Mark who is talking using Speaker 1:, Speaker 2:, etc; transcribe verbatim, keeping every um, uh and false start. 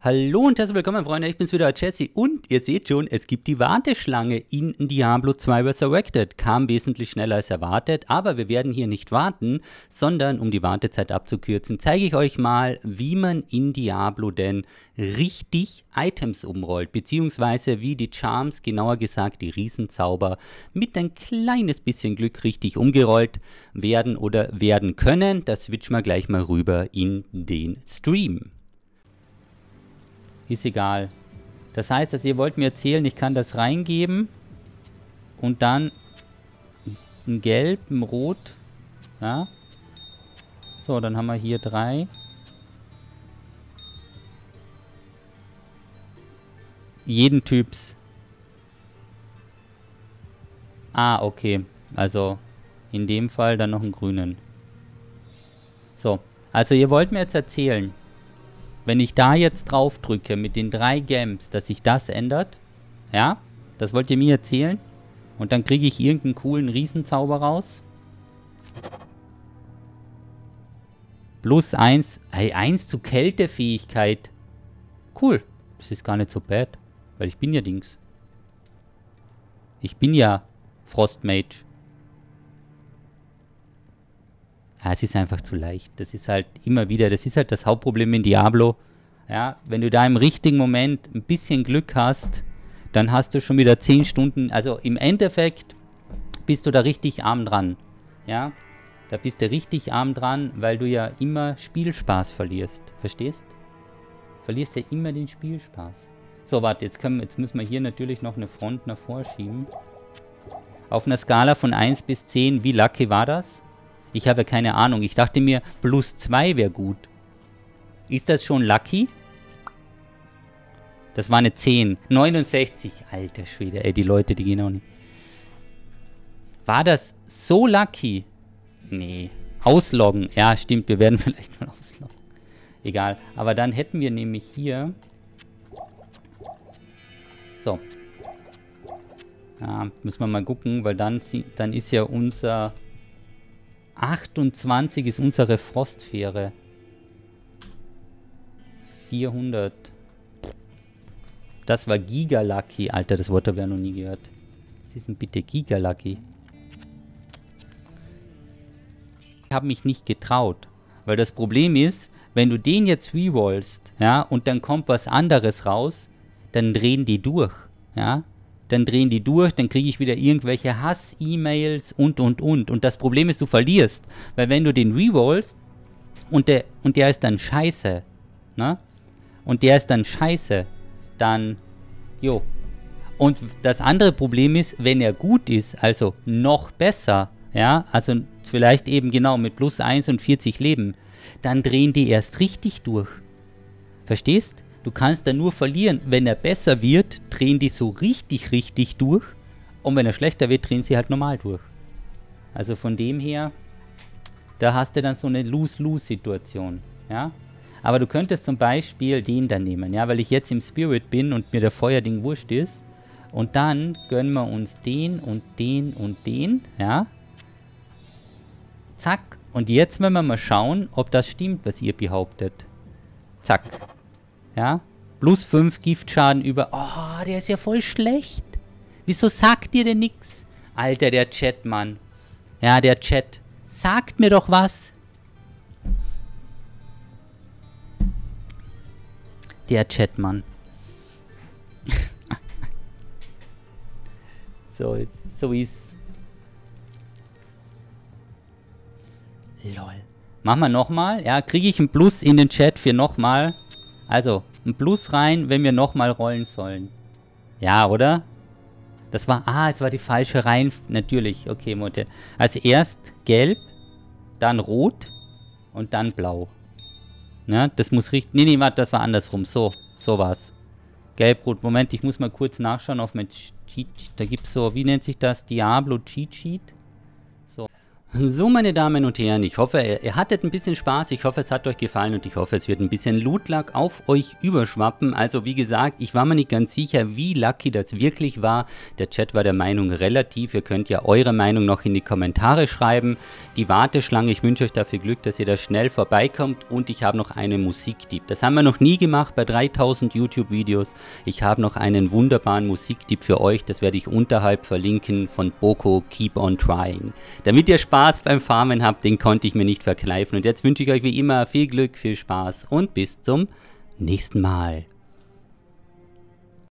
Speaker 1: Hallo und herzlich willkommen, Freunde, ich bin's wieder, Jesse, und ihr seht schon, es gibt die Warteschlange in Diablo zwei Resurrected. Kam wesentlich schneller als erwartet, aber wir werden hier nicht warten, sondern um die Wartezeit abzukürzen, zeige ich euch mal, wie man in Diablo denn richtig Items umrollt, beziehungsweise wie die Charms, genauer gesagt die Riesenzauber, mit ein kleines bisschen Glück richtig umgerollt werden oder werden können. Das switchen wir gleich mal rüber in den Stream. Ist egal. Das heißt, dass ihr wollt mir erzählen, ich kann das reingeben und dann ein Gelb, ein Rot. Ja. So, dann haben wir hier drei. Jeden Typs. Ah, okay. Also in dem Fall dann noch einen grünen. So, also ihr wollt mir jetzt erzählen, wenn ich da jetzt drauf drücke mit den drei Gems, dass sich das ändert. Ja, das wollt ihr mir erzählen. Und dann kriege ich irgendeinen coolen Riesenzauber raus. Plus eins. Hey, eins zu Kältefähigkeit. Cool. Das ist gar nicht so bad. Weil ich bin ja Dings. Ich bin ja Frostmage. Ja, es ist einfach zu leicht. Das ist halt immer wieder, das ist halt das Hauptproblem in Diablo. Ja, wenn du da im richtigen Moment ein bisschen Glück hast, dann hast du schon wieder zehn Stunden, also im Endeffekt bist du da richtig arm dran. Ja, da bist du richtig arm dran, weil du ja immer Spielspaß verlierst. Verstehst? Verlierst ja immer den Spielspaß. So, warte, jetzt, können, jetzt müssen wir hier natürlich noch eine Front nach vorschieben. Auf einer Skala von eins bis zehn, wie lucky war das? Ich habe keine Ahnung. Ich dachte mir, plus zwei wäre gut. Ist das schon lucky? Das war eine zehn. neunundsechzig. Alter Schwede, ey, die Leute, die gehen auch nicht. War das so lucky? Nee. Ausloggen. Ja, stimmt, wir werden vielleicht mal ausloggen. Egal. Aber dann hätten wir nämlich hier... So. Ja, müssen wir mal gucken, weil dann, dann ist ja unser... achtundzwanzig ist unsere Frostfähre. vierhundert. Das war Giga-Lucky. Alter, das Wort habe ich ja noch nie gehört. Was ist denn bitte Giga-Lucky? Ich habe mich nicht getraut. Weil das Problem ist, wenn du den jetzt rerollst, ja, und dann kommt was anderes raus, dann drehen die durch, ja. Dann drehen die durch, dann kriege ich wieder irgendwelche Hass-E-Mails und, und, und. Und das Problem ist, du verlierst. Weil wenn du den rerollst und der, und der ist dann scheiße, ne? Und der ist dann scheiße, dann, jo. Und das andere Problem ist, wenn er gut ist, also noch besser, ja, also vielleicht eben genau mit plus eins und vierzig Leben, dann drehen die erst richtig durch. Verstehst? Du kannst dann nur verlieren. Wenn er besser wird, drehen die so richtig, richtig durch. Und wenn er schlechter wird, drehen sie halt normal durch. Also von dem her, da hast du dann so eine Lose-Lose-Situation. Ja? Aber du könntest zum Beispiel den dann nehmen, ja, weil ich jetzt im Spirit bin und mir der Feuerding wurscht ist. Und dann gönnen wir uns den und den und den, ja. Zack. Und jetzt wollen wir mal schauen, ob das stimmt, was ihr behauptet. Zack. Ja, plus fünf Giftschaden über... Oh, der ist ja voll schlecht. Wieso sagt ihr denn nix? Alter, der Chat, Mann. Ja, der Chat. Sagt mir doch was. Der Chat, Mann. so ist... So ist... Lol. Machen wir nochmal. Ja, kriege ich ein Plus in den Chat für nochmal... Also, ein Plus rein, wenn wir nochmal rollen sollen. Ja, oder? Das war... Ah, es war die falsche Reihen... Natürlich, okay, Monte. Also erst gelb, dann rot und dann blau. Ne, das muss richtig... Nee, nee, warte, das war andersrum. So, so war's. Gelb, rot. Moment, ich muss mal kurz nachschauen auf mein Cheat... Da gibt's so... Wie nennt sich das? Diablo Cheat Sheet? So. So, meine Damen und Herren, ich hoffe, ihr, ihr hattet ein bisschen Spaß, ich hoffe, es hat euch gefallen und ich hoffe, es wird ein bisschen Loot-Luck auf euch überschwappen. Also wie gesagt, ich war mir nicht ganz sicher, wie lucky das wirklich war. Der Chat war der Meinung relativ, ihr könnt ja eure Meinung noch in die Kommentare schreiben. Die Warteschlange, ich wünsche euch dafür Glück, dass ihr da schnell vorbeikommt und ich habe noch einen Musiktipp. Das haben wir noch nie gemacht bei dreitausend YouTube-Videos. Ich habe noch einen wunderbaren Musiktipp für euch, das werde ich unterhalb verlinken von Boko Keep on Trying. Damit ihr Spaß Spaß beim Farmen habt, den konnte ich mir nicht verkneifen. Und jetzt wünsche ich euch wie immer viel Glück, viel Spaß und bis zum nächsten Mal.